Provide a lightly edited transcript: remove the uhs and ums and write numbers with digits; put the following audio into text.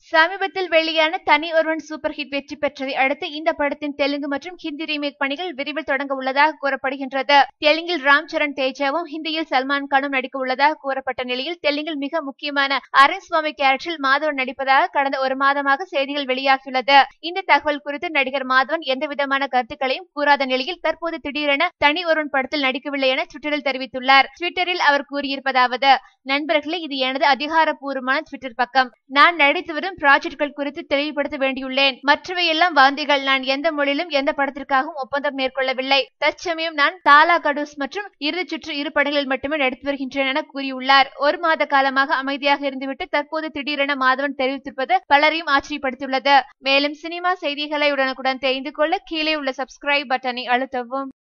சமீபத்தில் வெளியான தனி ஒருவன் சூப்பர் ஹிட் வெற்றி பெற்றதை அடுத்து இந்த படத்தின் தெலுங்கு மற்றும் ஹிந்தி ரீமேக் பணிகள் விரைவில் தொடங்க உள்ளதாக கூறப்படுகின்றது. தெலுங்கில் ராம் சரண் தேஜாவும் ஹிந்தியில் சல்மான் கானும் நடிக்க உள்ளதாக கூறப்பட்ட நிலையில் தெலுங்கில் மிக முக்கியமான அரவிந்த் சுவாமி கேரக்டரில் மாதவன் நடிப்பதாக கடந்த ஒரு மாதமாக செய்திகள் வெளியாகியுள்ளது. இந்த தகவல் குறித்து நடிகர் மாதவன் எந்தவிதமான கருத்துக்களையும் கூறாத நிலையில் தற்போது திடீரென தனி ஒருவன் படத்தில் நடிக்கவில்லை என ட்விட்டரில் தெரிவித்துள்ளார். ட்விட்டரில் அவர் கூறியிருப்பதாவது: நண்பர்களே, இது எனது அதிகாரப்பூர்வமான ட்விட்டர் பக்கம். நான் நடித்து வரும் ப்ராஜெக்ட்கள் குறித்து தெளிவுபடுத்த வேண்டியுள்ளேன். மற்றவையெல்லாம் வாந்திகள். நான் எந்த மொழியிலும் எந்த படத்திற்காகவும் ஒப்பந்தம் மேற்கொள்ளவில்லை. தற்சமயம் நான் தாலா கடூஸ் மற்றும் இறுதி சுற்று 2 படங்களில் மட்டுமே நடித்து வருகின்றேன் என கூறியுள்ளார். ஒரு மாத காலமாக அமைதியாக இருந்துவிட்டு தற்போது திடீரென மாதவன் தெரிவித்திருப்பது பலரையும் ஆச்சரியப்படுத்தியுள்ளது. மேலும் சினிமா செய்திகளை உடனுக்குடன் தெரிந்து கொள்ள கீழே உள்ள சப்ஸ்கிரைப் பட்டனை அழுத்தவும்.